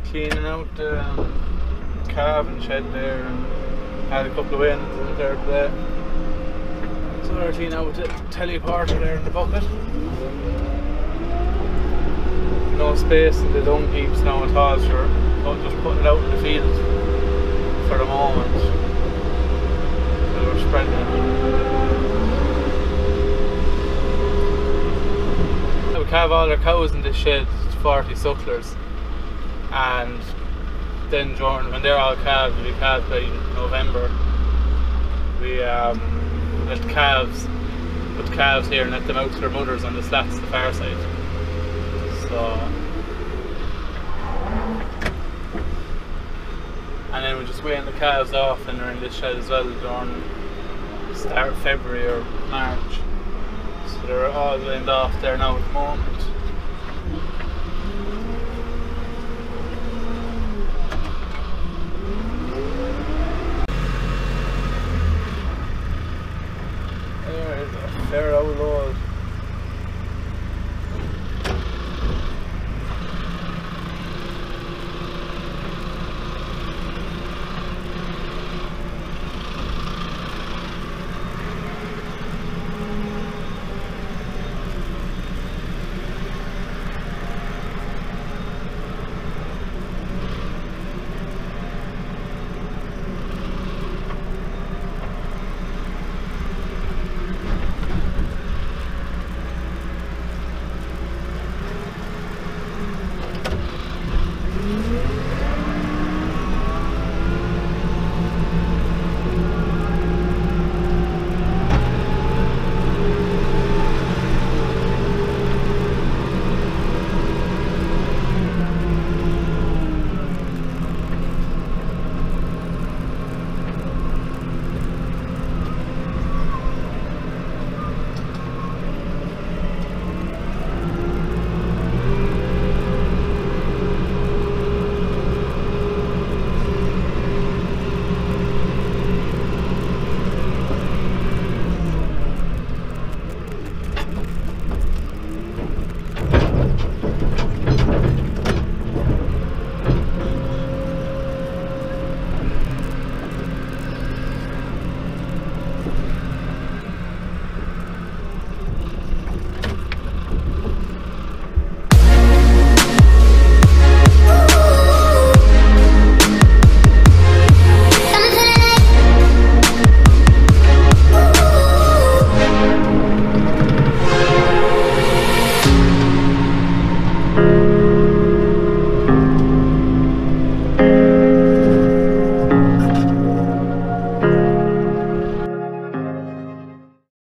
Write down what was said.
cleaning out the calving shed there and had a couple of wins in there today. So we're cleaning out the teleporter there in the bucket. No space in the dung heaps now at all, sure. Just putting it out in the field for the moment. So we're spreading it. We have all our cows in this shed, 40 sucklers, and then when they're all calved, we calve by November. We let calves, put the calves here and let them out to their mothers on the slats the far side. So, and then we just weighing the calves off and they're in this shed as well during the start of February or March. So they're all lined off there now at the moment. There is a fair old load.